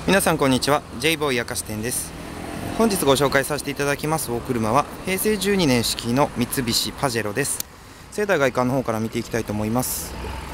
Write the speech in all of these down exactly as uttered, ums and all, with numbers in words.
皆さんこんにちは。 J ボーイ明石店です。本日ご紹介させていただきますお車はへいせいじゅうにねん式の三菱パジェロです。盛大外観の方から見ていきたいと思います。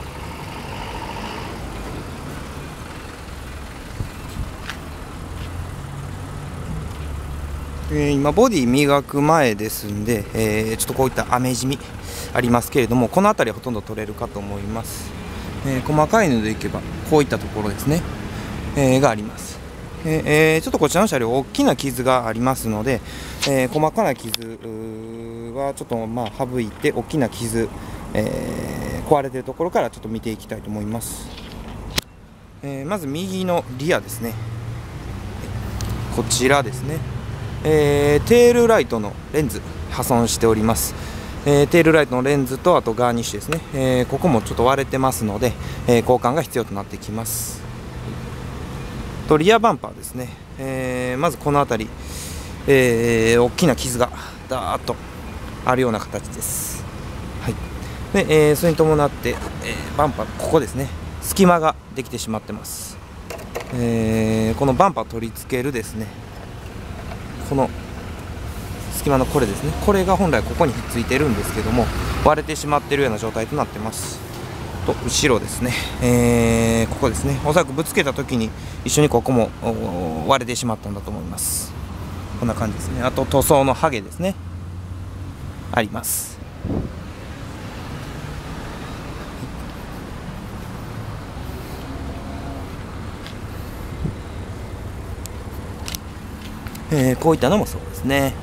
えー、今ボディ磨く前ですんで、えー、ちょっとこういった雨染みありますけれども、この辺りはほとんど取れるかと思います。えー、細かいのでいけばこういったところですね、えー、があります。えー、ちょっとこちらの車両大きな傷がありますので、えー、細かな傷はちょっとまあ省いて、大きな傷、えー、壊れているところからちょっと見ていきたいと思います。えー、まず右のリアですね。こちらですね、えー、テールライトのレンズ破損しております。えー、テールライトのレンズとあとガーニッシュですね、えー、ここもちょっと割れてますので、えー、交換が必要となってきます。とリアバンパーですね、えー、まずこの辺り、えー、大きな傷がダーッとあるような形です。はい、で、えー、それに伴って、えー、バンパーここですね、隙間ができてしまってます。えー、このバンパー取り付けるですね、この隙間のこれですね、これが本来ここにひっついてるんですけども、割れてしまっているような状態となってます。と後ろですね、えー、ここですね、おそらくぶつけた時に一緒にここも割れてしまったんだと思います。こんな感じですね。あと塗装のハゲですね、あります。えー、こういったのもそうですね。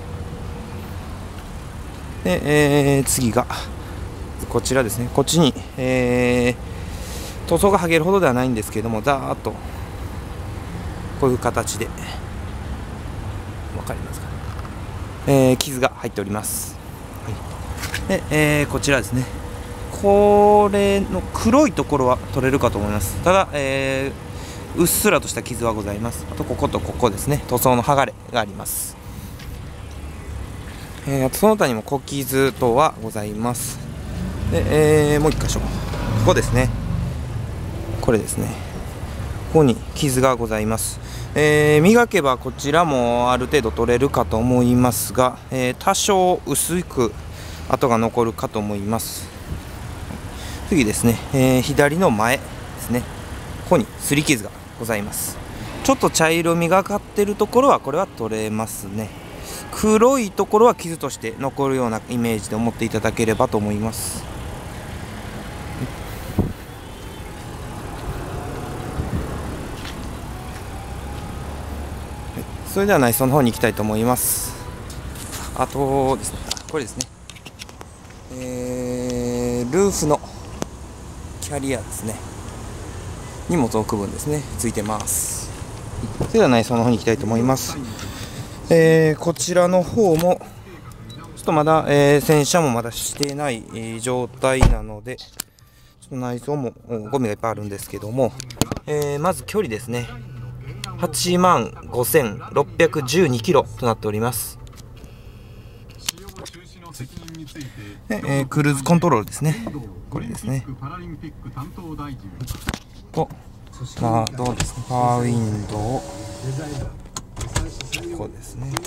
で、えー、次がこちらですね。こっちに、えー、塗装が剥げるほどではないんですけども、ざーっとこういう形でわかりますかね、えー、傷が入っております。はい、で、えー、こちらですね、これの黒いところは取れるかと思います。ただ、えー、うっすらとした傷はございます。あとこことここですね、塗装の剥がれがあります。えー、あとその他にも小傷等はございます。で、えー、もう一箇所、ここですね、これですね、ここに傷がございます。えー、磨けばこちらもある程度取れるかと思いますが、えー、多少薄く跡が残るかと思います。次ですね、えー、左の前ですね、ここに擦り傷がございます。ちょっと茶色みがかってるところはこれは取れますね。黒いところは傷として残るようなイメージで思っていただければと思います。それでは内装の方に行きたいと思います。あとですね、これですね、えー、ルーフのキャリアですね、荷物を置く分ですね、ついてます。それでは内装の方に行きたいと思います。えー、こちらの方もちょっとまだ、えー、洗車もまだしていない、えー、状態なので、ちょっと内装もゴミがいっぱいあるんですけども、えー、まず距離ですね、はちまんごせんろっぴゃくじゅうにキロとなっております。で、えー、クルーズコントロールですね、これですね。と、まあどうですか、パワーウィンドウ、こうですね。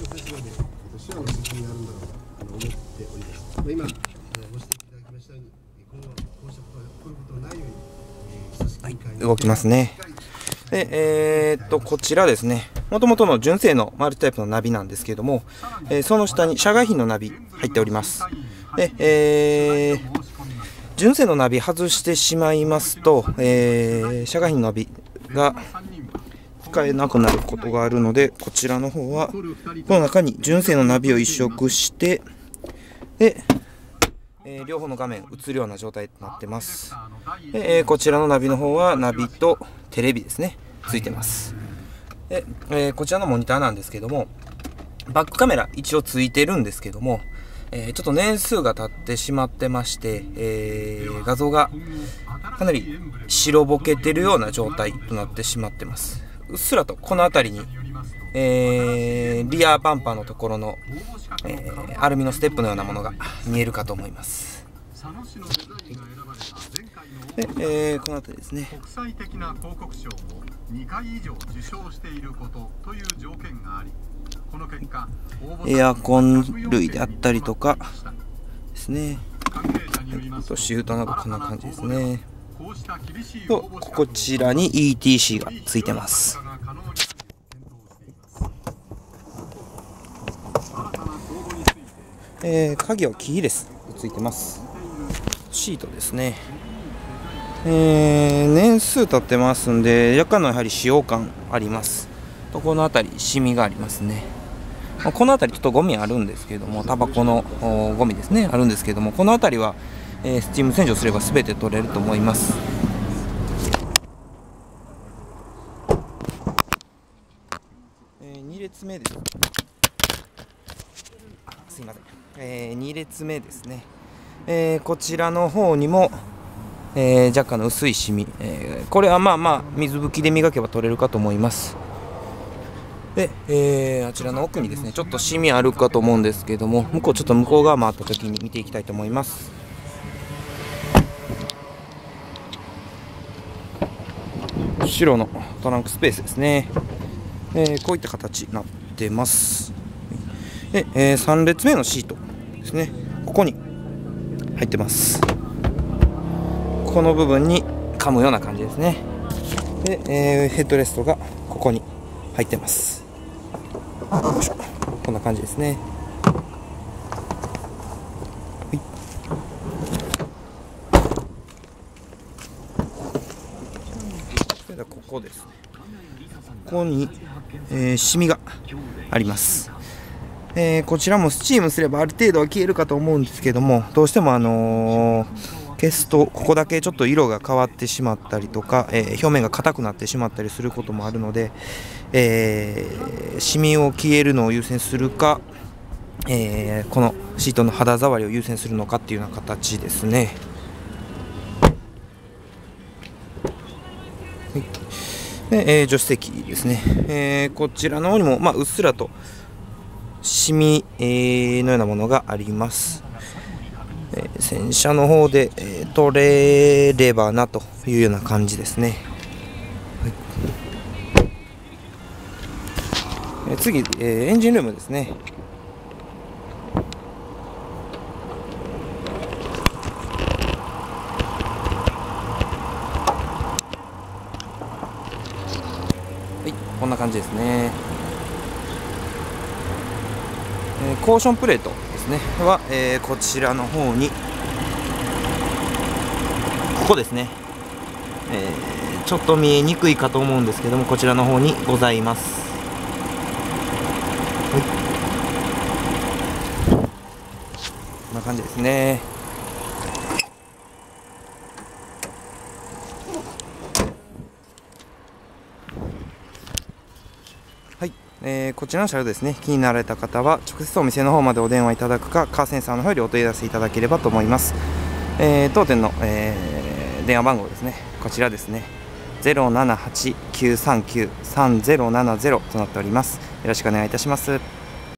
はい、動きますね。で、えー、っとこちらですね、もともとの純正のマルチタイプのナビなんですけども、えー、その下に社外品のナビ入っております。で、えー、純正のナビ外してしまいますと、えー、社外品のナビが使えなくなることがあるので、こちらの方はこの中に純正のナビを移植して、で、えー、両方の画面映るような状態となってます。で、えー、こちらのナビの方はナビとテレビですね、ついてます。で、えー、こちらのモニターなんですけども、バックカメラ一応ついてるんですけども、えー、ちょっと年数が経ってしまってまして、えー、画像がかなり白ぼけてるような状態となってしまってます。うっすらとこの辺りに、えー、リアバンパーのところの、えー、アルミのステップのようなものが見えるかと思います。 で、えー、この辺りですね。 国際的な広告賞をにかい以上受賞していることという条件があり、この結果エアコン類であったりとかですね。あとシュートなどこんな感じですね。とこちらに イーティーシー がついてます。えー、鍵はキーレスついてます。シートですね。えー、年数経ってますんで若干のやはり使用感あります。とこの辺りシミがありますね。この辺りちょっとゴミあるんですけども、タバコのゴミですねあるんですけども、この辺りは、えー、スチーム洗浄すれば全て取れると思います。えー、に列目です。あ、すいません。えー、に列目ですね。えー、こちらの方にも、えー、若干の薄いシミ、えー、これはまあまあ水拭きで磨けば取れるかと思います。で、えー、あちらの奥にですねちょっとシミあるかと思うんですけども、向こうちょっと向こう側回った時に見ていきたいと思います。後ろのトランクスペースですね。えー、こういった形になってます。で、えー、さん列目のシートですね、ここに入ってます。この部分に噛むような感じですね。で、えー、ヘッドレストがここに入ってます。よいしょ、こんな感じですね。はい、それではここですね。ここに、えー、シミがあります。えー、こちらもスチームすればある程度は消えるかと思うんですけども、どうしてもあのー消すとここだけちょっと色が変わってしまったりとか、えー、表面が硬くなってしまったりすることもあるので、えー、シミを消えるのを優先するか、えー、このシートの肌触りを優先するのかっていうような形ですね。はい、で、えー、助手席ですね。えー、こちらの方にも、まあ、うっすらとシミ、えー、のようなものがあります。えー、洗車の方で、えー、取れればなというような感じですね。はい、えー、次、えー、エンジンルームですね。はい、こんな感じですね。えー、コーションプレートですねは、えー、こちらの方にここですね、えー、ちょっと見えにくいかと思うんですけども、こちらの方にございます。はい、こんな感じですね。はい、えー、こちらの車両ですね、気になられた方は直接お店の方までお電話いただくか、カーセンサーの方よりお問い合わせいただければと思います。えー、当店の、えー、電話番号ですね、こちらですね、ゼロななはち きゅうさんきゅう さんゼロななゼロとなっております。よろしくお願いいたします。